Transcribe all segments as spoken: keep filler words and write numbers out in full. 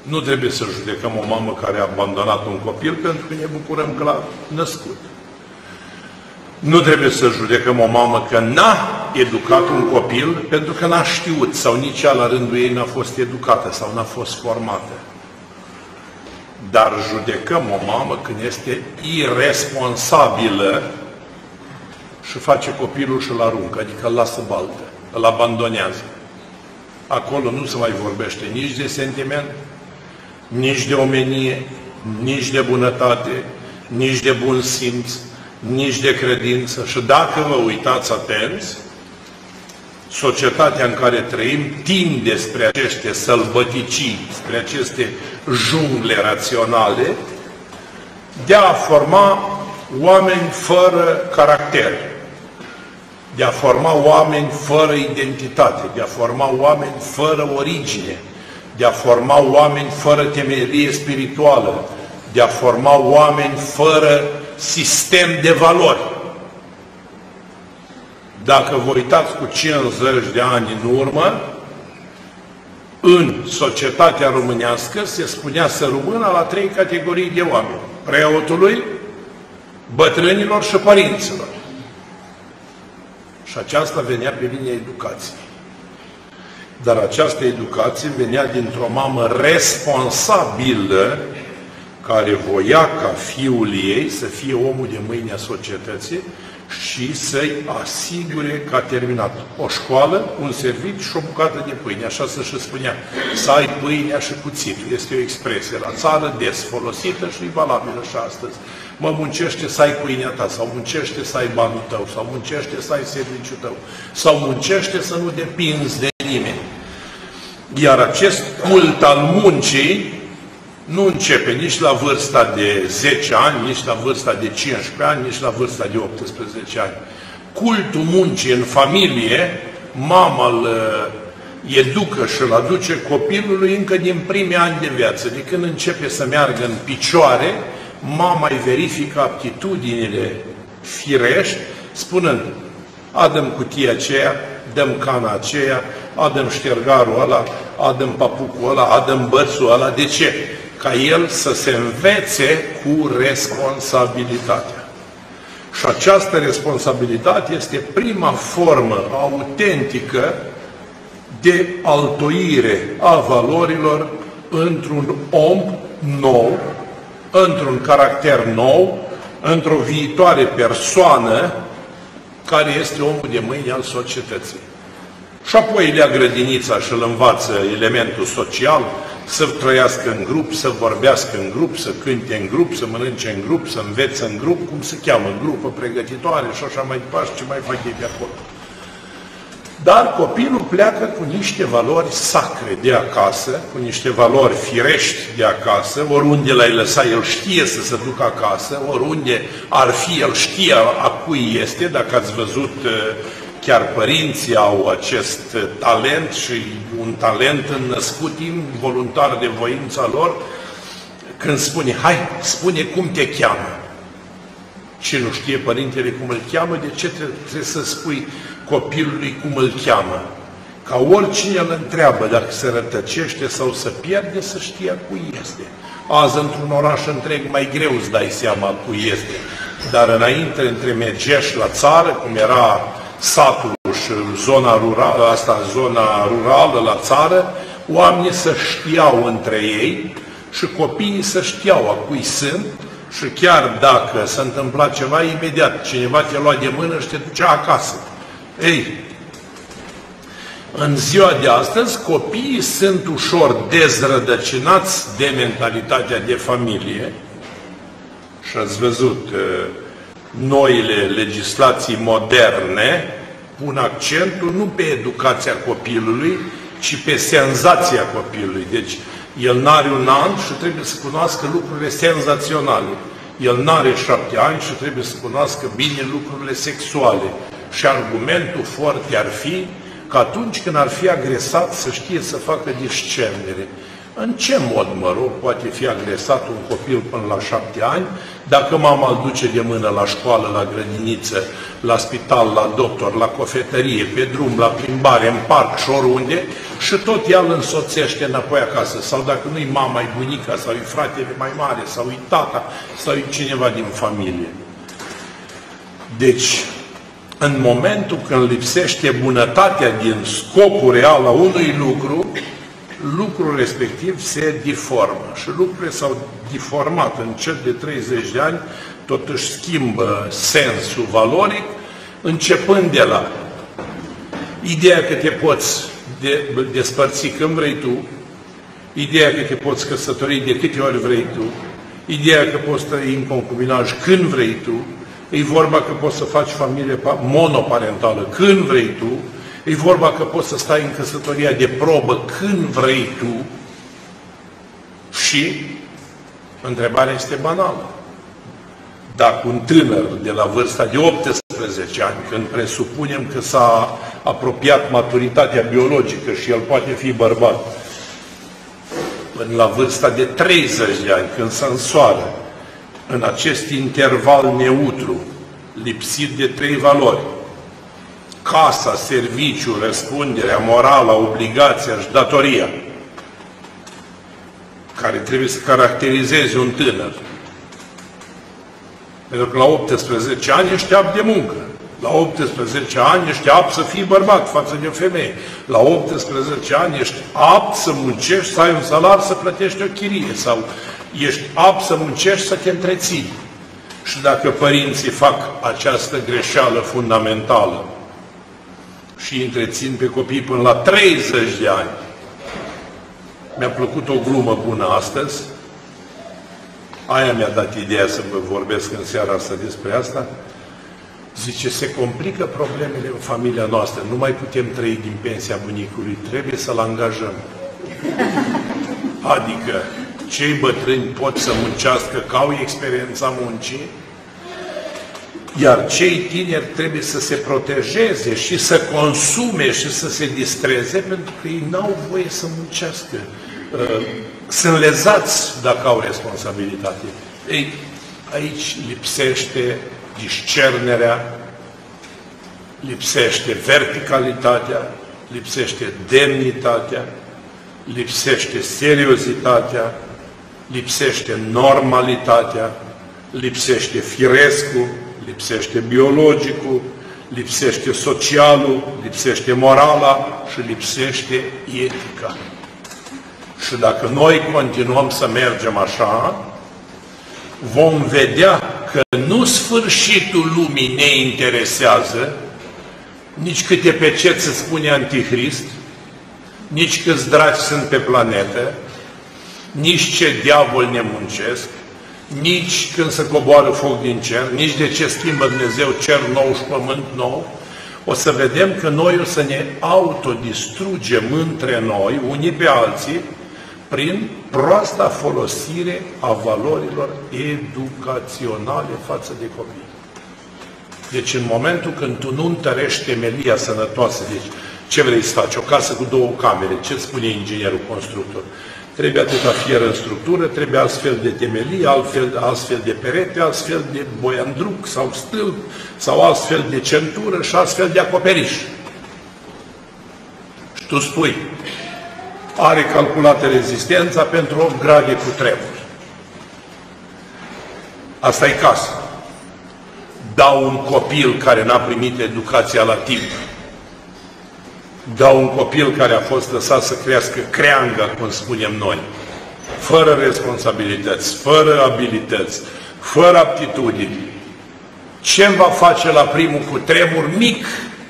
Nu trebuie să judecăm o mamă care a abandonat un copil pentru că ne bucurăm că l-a născut. Nu trebuie să judecăm o mamă că n-a educat un copil pentru că n-a știut sau nici ea la rândul ei n-a fost educată sau n-a fost formată. Dar judecăm o mamă când este iresponsabilă și face copilul și îl aruncă, adică îl lasă baltă, îl abandonează. Acolo nu se mai vorbește nici de sentiment, nici de omenie, nici de bunătate, nici de bun simț, nici de credință. Și dacă vă uitați atenți, societatea în care trăim tinde spre aceste sălbăticii, spre aceste jungle raționale, de a forma oameni fără caracter, de a forma oameni fără identitate, de a forma oameni fără origine, de a forma oameni fără temelie spirituală, de a forma oameni fără sistem de valori. Dacă vă uitați cu cincizeci de ani în urmă, în societatea românească se spunea să rămână la trei categorii de oameni: preotului, bătrânilor și părinților. Și aceasta venea pe linia educației. Dar această educație venea dintr-o mamă responsabilă, care voia ca fiul ei să fie omul de mâine a societății și să-i asigure că a terminat o școală, un serviciu și o bucată de pâine. Așa se și spunea, să ai pâinea și cuțitul. Este o expresie la țară des folosită și e valabilă și astăzi. Mă, muncește să ai pâinea ta, sau muncește să ai banul tău, sau muncește să ai serviciul tău, sau muncește să nu depinzi de nimeni. Iar acest cult al muncii nu începe nici la vârsta de zece ani, nici la vârsta de cincisprezece ani, nici la vârsta de optsprezece ani. Cultul muncii în familie, mama îl educă și îl aduce copilului încă din primii ani de viață. De când începe să meargă în picioare, mama îi verifică aptitudinile firești, spunând: adă-mi cutia aceea, dăm cana aceea, adă-mi ștergarul ăla, adă-mi papucul ăla, adă-mi bățul ăla. De ce? Ca el să se învețe cu responsabilitatea. Și această responsabilitate este prima formă autentică de altoire a valorilor într-un om nou, într-un caracter nou, într-o viitoare persoană care este omul de mâine al societății. Și apoi le-a grădinița și îl învață elementul social, să trăiască în grup, să vorbească în grup, să cânte în grup, să mănânce în grup, să învețe în grup, cum se cheamă, în grupă pregătitoare și așa mai departe, ce mai fac ei de acolo. Dar copilul pleacă cu niște valori sacre de acasă, cu niște valori firești de acasă, oriunde l-ai lăsat, el știe să se ducă acasă, oriunde ar fi, el știe a cui este. Dacă ați văzut, chiar părinții au acest talent și un talent înnăscut involuntar de voința lor, când spune: hai, spune cum te cheamă. Și nu știe părintele cum îl cheamă, de ce trebuie să spui copilului cum îl cheamă? Ca oricine îl întreabă dacă se rătăcește sau se pierde, să știe cui este. Azi, într-un oraș întreg, mai greu îți dai seama cui este. Dar înainte, între Mergeș la țară, cum era satul și zona rurală, asta, zona rurală la țară, oamenii să știau între ei și copiii să știau a cui sunt. Și chiar dacă se întâmpla ceva, imediat cineva te lua de mână și te ducea acasă. Ei, în ziua de astăzi, copiii sunt ușor dezrădăcinați de mentalitatea de familie și ați văzut, noile legislații moderne pun accentul nu pe educația copilului, ci pe senzația copilului. Deci, el n-are un an și trebuie să cunoască lucrurile senzaționale. El n-are șapte ani și trebuie să cunoască bine lucrurile sexuale. Și argumentul foarte ar fi că atunci când ar fi agresat să știe să facă discernere. În ce mod, mă rog, poate fi agresat un copil până la șapte ani dacă mama îl duce de mână la școală, la grădiniță, la spital, la doctor, la cofetărie, pe drum, la plimbare, în parc și oriunde, și tot ea îl însoțește înapoi acasă. Sau dacă nu-i mama, e bunica, sau e fratele mai mare, sau e tata, sau e cineva din familie. Deci, în momentul când lipsește bunătatea din scopul real a unui lucru, lucrul respectiv se deformă. Și lucrurile s-au deformat în cel de treizeci de ani, tot își schimbă sensul valoric, începând de la ideea că te poți de, despărți când vrei tu, ideea că te poți căsători de câte ori vrei tu, ideea că poți trăi în concubinaj când vrei tu, e vorba că poți să faci familie monoparentală când vrei tu, e vorba că poți să stai în căsătoria de probă când vrei tu și întrebarea este banală. Dacă un tânăr de la vârsta de optsprezece ani, când presupunem că s-a apropiat maturitatea biologică și el poate fi bărbat, până la vârsta de treizeci de ani, când se însoară, în acest interval neutru, lipsit de trei valori, casa, serviciul, răspunderea morală, obligația și datoria, care trebuie să caracterizeze un tânăr. Pentru că la optsprezece ani ești apt de muncă. La optsprezece ani ești apt să fii bărbat față de o femeie. La optsprezece ani ești apt să muncești, să ai un salar, să plătești o chirie. Sau ești apt să muncești, să te întreții. Și dacă părinții fac această greșeală fundamentală și îi întrețin pe copii până la treizeci de ani, mi-a plăcut o glumă bună astăzi, aia mi-a dat ideea să vă vorbesc în seara asta despre asta. Zice, se complică problemele în familia noastră, nu mai putem trăi din pensia bunicului, trebuie să-l angajăm. Adică, cei bătrâni pot să muncească, că au experiența muncii, iar cei tineri trebuie să se protejeze și să consume și să se distreze, pentru că ei n-au voie să muncească. Sunt lezați dacă au responsabilitate. Ei, aici lipsește discernerea, lipsește verticalitatea, lipsește demnitatea, lipsește seriozitatea, lipsește normalitatea, lipsește firescul, lipsește biologicul, lipsește socialul, lipsește morala și lipsește etica. Și dacă noi continuăm să mergem așa, vom vedea că nu sfârșitul lumii ne interesează, nici câte peceți se spune Antichrist, nici câți draci sunt pe planetă, nici ce diavol ne muncesc, nici când se coboară foc din cer, nici de ce schimbă Dumnezeu cer nou și pământ nou. O să vedem că noi o să ne autodistrugem între noi, unii pe alții, prin proasta folosire a valorilor educaționale față de copii. Deci în momentul când tu nu întărești temelia sănătoasă, deci ce vrei să faci? O casă cu două camere, ce spune inginerul constructor? Trebuie atâta fier în structură, trebuie astfel de temelie, altfel, astfel de perete, astfel de boiandruc sau stâlp, sau astfel de centură și astfel de acoperiș. Și tu spui, are calculată rezistența pentru opt grade cu tremur. Asta e casa. Dau un copil care n-a primit educația la timp. Dau un copil care a fost lăsat să crească creanga, cum spunem noi, fără responsabilități, fără abilități, fără aptitudini. Ce va face la primul cutremur mic?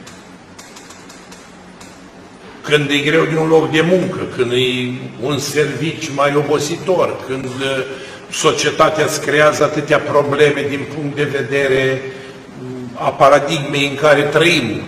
Când e greu de un loc de muncă, când e un serviciu mai obositor, când societatea îți creează atâtea probleme din punct de vedere a paradigmei în care trăim,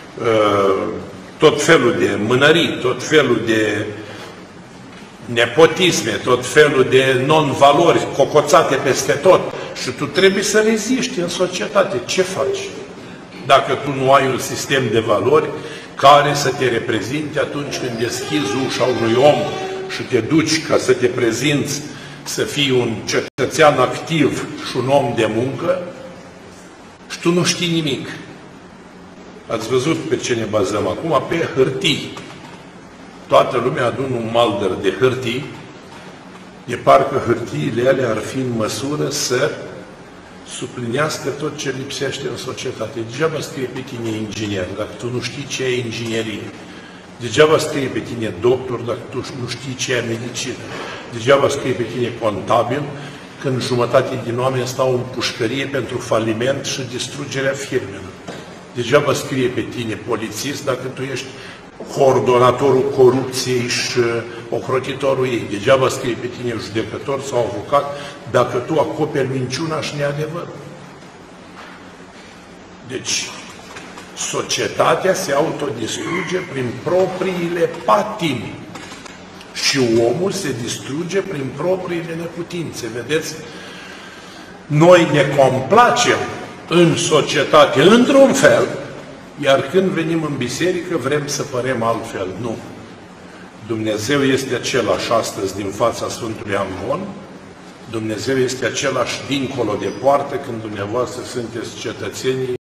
tot felul de mânării, tot felul de nepotisme, tot felul de non-valori cocoțate peste tot. Și tu trebuie să reziști în societate. Ce faci? Dacă tu nu ai un sistem de valori care să te reprezinte atunci când deschizi ușa unui om și și te duci ca să te prezinți, să fii un cetățean activ și un om de muncă, și tu nu știi nimic. Ați văzut pe ce ne bazăm acum? Pe hârtii. Toată lumea adună un maldăr de hârtii, de parcă hârtiile alea ar fi în măsură să suplinească tot ce lipsește în societate. Degeaba scrie pe tine inginer, dacă tu nu știi ce e inginerie. Degeaba scrie pe tine doctor, dacă tu nu știi ce e medicină. Degeaba scrie pe tine contabil, când jumătate din oameni stau în pușcărie pentru faliment și distrugerea firmelor. Degeaba scrie pe tine polițist dacă tu ești coordonatorul corupției și ocrotitorul ei. Degeaba scrie pe tine judecător sau avocat dacă tu acoperi minciuna și neadevărul. Deci, societatea se autodistruge prin propriile patimi și omul se distruge prin propriile neputințe. Vedeți? Noi ne complacem în societate într-un fel, iar când venim în biserică vrem să părem altfel. Nu. Dumnezeu este același astăzi din fața Sfântului Amvon, Dumnezeu este același dincolo de poartă când dumneavoastră sunteți cetățenii